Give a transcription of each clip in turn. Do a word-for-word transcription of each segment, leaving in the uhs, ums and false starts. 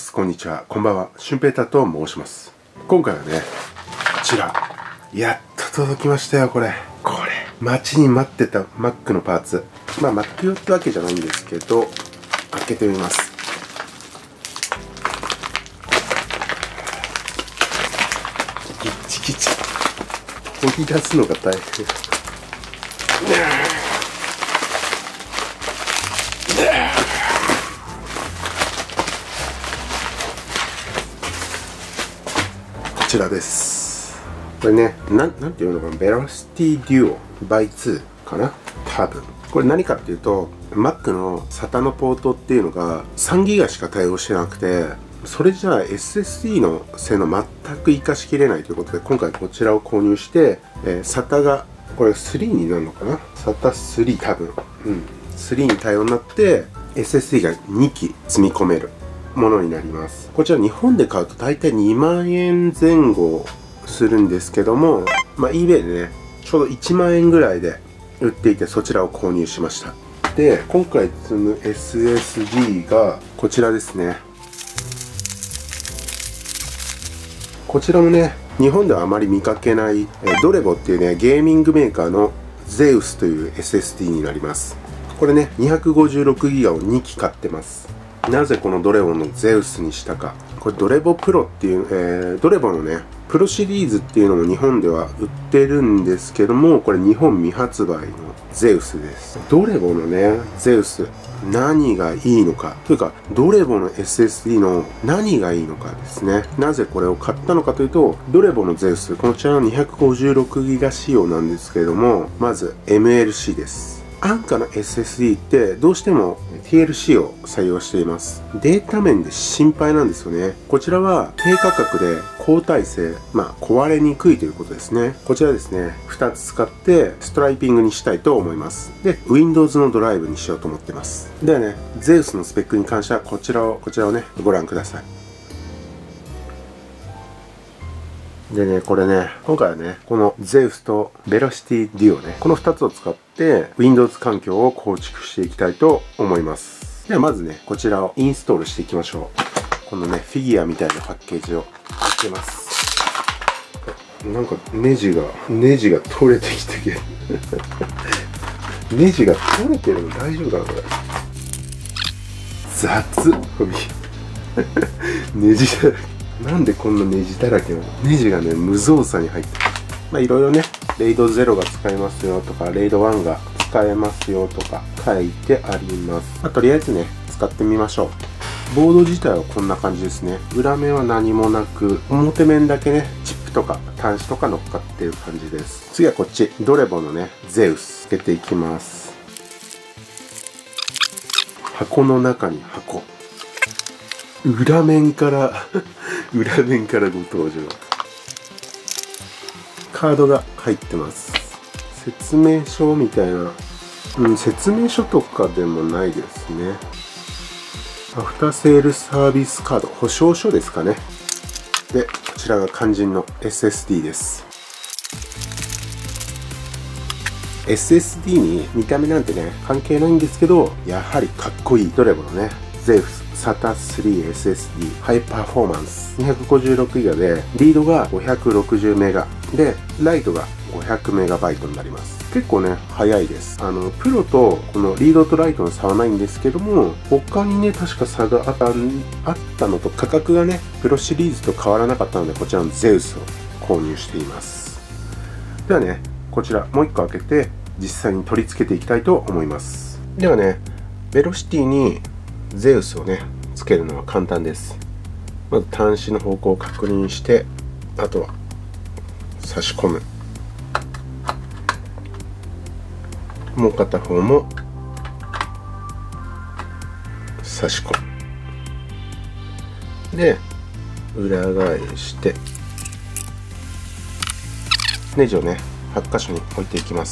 。こんにちは。こんばんは。シュンペーターと申します。今回はね、こちら。やっと届きましたよ、これ。これ。待ちに待ってた Mac のパーツ。まあ、Mac 用ってわけじゃないんですけど、開けてみます。ギッチギチ。取り出すのが大変。こちらです。これね、なん、なんていうのかな、Velocity Duo バイツー かな多分。これ何かっていうと、Mac の サタ のポートっていうのがさんギガしか対応してなくて、それじゃあ エスエスディー の性能全く活かしきれないということで、今回こちらを購入して、えー、サタ が、これスリーになるのかな サタスリー 多分。うん。スリーに対応になって、エスエスディー がにき積み込めるものになります。こちら日本で買うと大体にまんえんぜん後するんですけども、まあ eBay でね、ちょうどいちまんえんぐらいで売っていて、そちらを購入しました。で、今回積む エスエスディー がこちらですね。こちらもね、日本ではあまり見かけない、えドレボっていうね、ゲーミングメーカーの ゼウス という エスエスディー になります。これね、にひゃくごじゅうろくギガをにき買ってます。なぜこのドレボの ゼウス にしたか。これドレボプロっていう、えー、ドレボのね、プロシリーズっていうのも日本では売ってるんですけども、これ日本未発売の ゼウス です。ドレボのね、ゼウス、何がいいのか。というか、ドレボの エスエスディー の何がいいのかですね。なぜこれを買ったのかというと、ドレボの ゼウス、こちらのにひゃくごじゅうろくギガ仕様なんですけれども、まず エムエルシー です。安価な エスエスディー ってどうしても ティーエルシー を採用しています。データ面で心配なんですよね。こちらは低価格で高耐性、まあ壊れにくいということですね。こちらですね、ふたつ使ってストライピングにしたいと思います。で、Windows のドライブにしようと思ってます。ではね、ゼウス のスペックに関してはこちらを、こちらをね、ご覧ください。でね、これね、今回はね、この ゼウス と Velocity Duo ね、このふたつを使って Windows 環境を構築していきたいと思います。ではまずね、こちらをインストールしていきましょう。このね、フィギュアみたいなパッケージをつけます。なんかネジが、ネジが取れてきてけネジが取れてるの大丈夫かなこれ。雑ネジだらけ。なんでこんなネジだらけなの？ネジがね、無造作に入ってる。まあいろいろね、レイドゼロが使えますよとか、レイドワンが使えますよとか書いてあります。まあとりあえずね、使ってみましょう。ボード自体はこんな感じですね。裏面は何もなく、表面だけね、チップとか端子とか乗っかってる感じです。次はこっち、ドレボのね、ゼウスつけていきます。箱の中に箱。裏面から裏面からご登場。カードが入ってます。説明書みたいな、うん、説明書とかでもないですね。アフターセールサービスカード、保証書ですかね。で、こちらが肝心の エスエスディー です。エスエスディー に見た目なんてね、関係ないんですけど、やはりかっこいいドレボのね、ゼウスサタスリーエスエスディー ハイパフォーマンスにひゃくごじゅうろくギガで、リードがごひゃくろくじゅうメガで、ライトがごひゃくメガバイトになります。結構ね、早いです。あの、プロとこのリードとライトの差はないんですけども、他にね、確か差があった、あったのと、価格がね、プロシリーズと変わらなかったので、こちらのゼウスを購入しています。ではね、こちらもういっこ開けて、実際に取り付けていきたいと思います。ではね、ベロシティにゼウスをね、つけるのは簡単です。まず端子の方向を確認して、あとは差し込む。もう片方も差し込む。で、裏返してネジをね、はち箇所に置いていきます。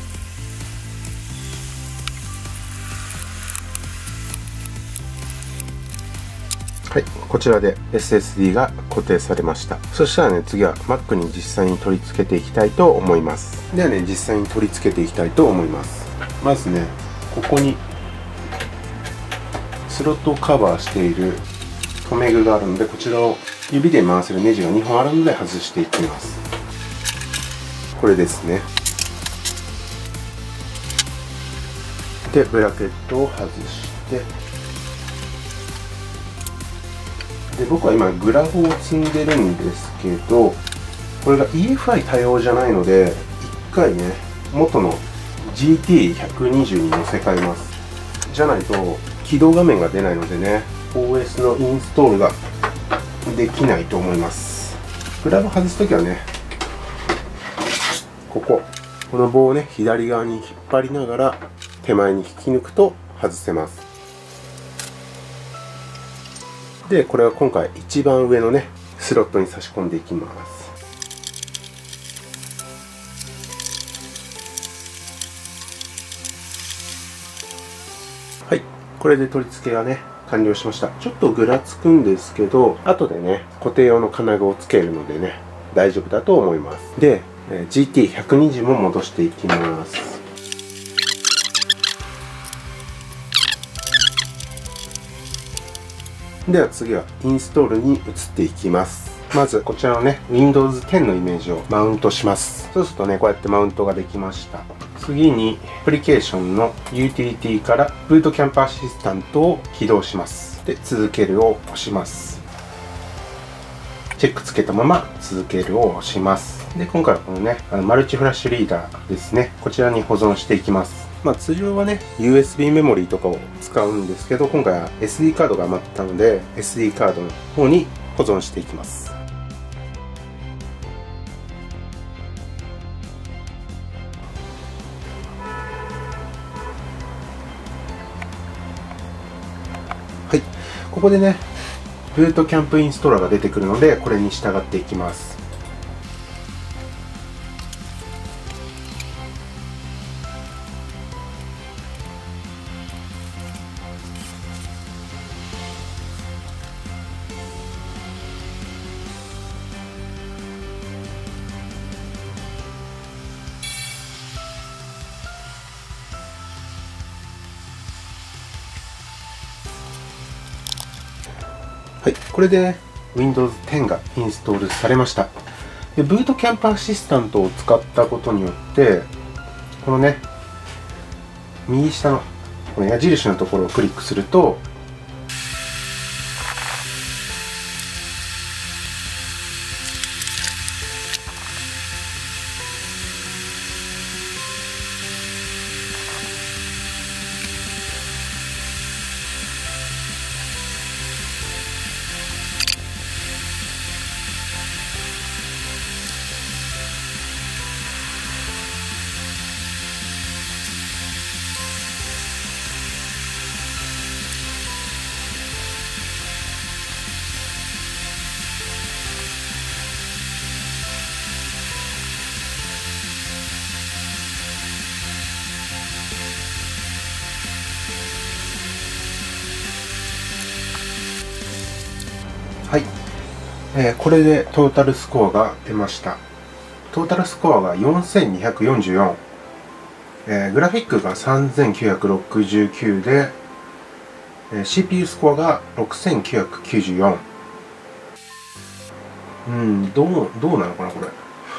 はい、こちらで エスエスディー が固定されました。そしたらね、次は Mac に実際に取り付けていきたいと思います。ではね、実際に取り付けていきたいと思います。まずね、ここにスロットをカバーしている留め具があるので、こちらを指で回せるネジがにほんあるので外していきます。これですね。でブラケットを外して、で僕は今グラフを積んでるんですけど、これが イーエフアイ 対応じゃないので、一回ね元の ジーティーひゃくにじゅう に乗せ替えます。じゃないと起動画面が出ないのでね、 オーエス のインストールができないと思います。グラブ外すときはね、こここの棒をね左側に引っ張りながら手前に引き抜くと外せます。でこれは今回一番上のねスロットに差し込んでいきます。はい、これで取り付けがね完了しました。ちょっとぐらつくんですけど、後でね固定用の金具をつけるのでね大丈夫だと思います。で ジーティーひゃくにじゅう も戻していきます。では次はインストールに移っていきます。まずこちらのね ウィンドウズテン のイメージをマウントします。そうするとねこうやってマウントができました。次にアプリケーションのユーティリティからブートキャンプアシスタントを起動します。で続けるを押します。チェックつけたまま続けるを押します。で今回はこのねあのマルチフラッシュリーダーですね、こちらに保存していきます。まあ通常はね ユーエスビー メモリーとかを使うんですけど、今回は エスディー カードが余ったので エスディー カードの方に保存していきます。はい、ここでねブートキャンプインストーラーが出てくるので、これに従っていきます。はい、これで ウィンドウズテン がインストールされました。でブートキャンプアシスタントを使ったことによって、このね右下のこの矢印のところをクリックすると、はい、えー、これでトータルスコアが出ました。トータルスコアがよんせんにひゃくよんじゅうよん、えー、グラフィックがさんぜんきゅうひゃくろくじゅうきゅうで、えー、シーピーユー スコアがろくせんきゅうひゃくきゅうじゅうよん。うん、どう、どうなのかなこれ。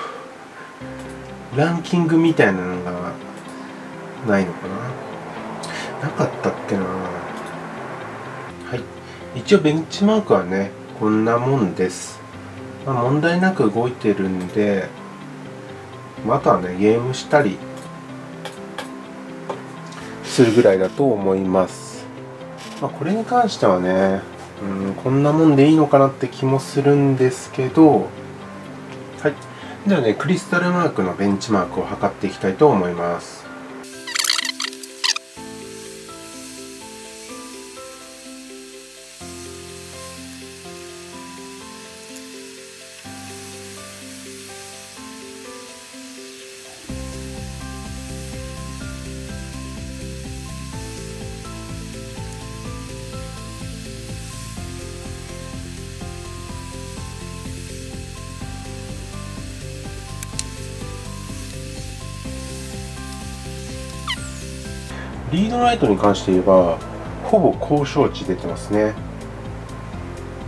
ランキングみたいなのがないのかな、なかったっけな。はい、一応ベンチマークはねこんなもんです。まあ、問題なく動いてるんで、まあ、あとはねゲームしたりするぐらいだと思います。まあ、これに関してはね、うん、こんなもんでいいのかなって気もするんですけど、はい、ではねクリスタルマークのベンチマークを測っていきたいと思います。リードライトに関して言えばほぼ高床値出てますね。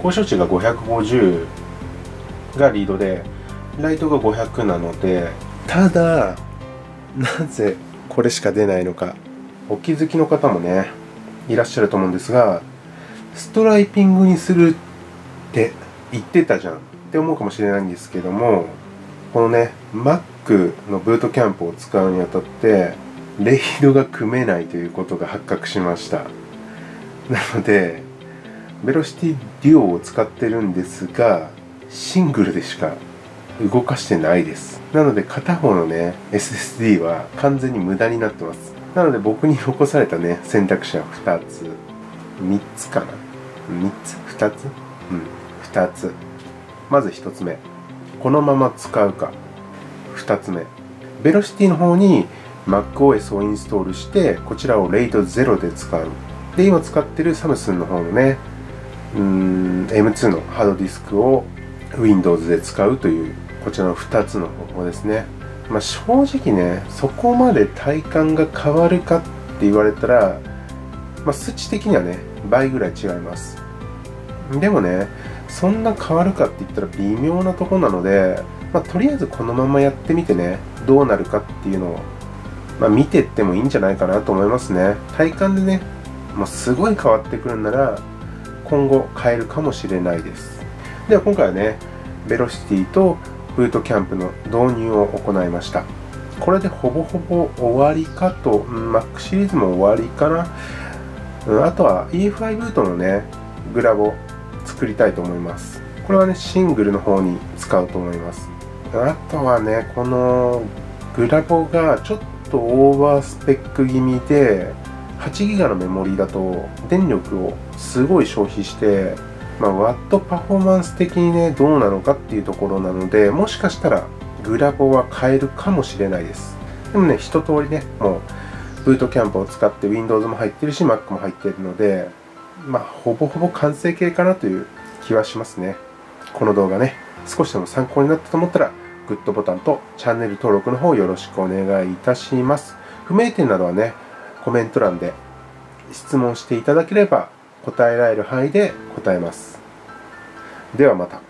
交渉値がごひゃくごじゅうがリードでライトがごひゃくなので、ただなぜこれしか出ないのかお気づきの方もねいらっしゃると思うんですが、ストライピングにするって言ってたじゃんって思うかもしれないんですけども、このね Mac のブートキャンプを使うにあたってレイドが組めないということが発覚しました。なのでベロシティデュオを使ってるんですが、シングルでしか動かしてないです。なので片方のね エスエスディー は完全に無駄になってます。なので僕に残されたね選択肢はふたつ、みっつかな、みっつ、ふたつ、うん、ふたつ。まずひとつめ、このまま使うか。ふたつめ、ベロシティの方に MacOS をインストールしてこちらをレイトゼロで使う。で今使ってるサムスンの方のねうーん エムツー のハードディスクを Windows で使うというこちらのふたつの方法ですね。まあ、正直ねそこまで体感が変わるかって言われたら、まあ、数値的にはね倍ぐらい違います。でもねそんな変わるかって言ったら微妙なところなので、まあ、とりあえずこのままやってみてねどうなるかっていうのを、まあ、見ていってもいいんじゃないかなと思いますね。体感でねもうすごい変わってくるんなら今後変えるかもしれないです。では今回はねベロシティとブートキャンプの導入を行いました。これでほぼほぼ終わりかと、うん、Mac シリーズも終わりかな、うん、あとは イーエフアイ ブートのねグラボ作りたいと思います。これはねシングルの方に使うと思います。あとはねこのグラボがちょっとオーバースペック気味ではちギガのメモリーだと電力をすごい消費して、まあ、ワットパフォーマンス的にねどうなのかっていうところなので、もしかしたらグラボは変えるかもしれないです。でもね一通りねもうブートキャンプを使って Windows も入ってるし Mac も入ってるので、まあほぼほぼ完成形かなという気はしますね。この動画ね少しでも参考になったと思ったらグッドボタンとチャンネル登録の方よろしくお願いいたします。不明点などはねコメント欄で質問していただければ答えられる範囲で答えます。ではまた。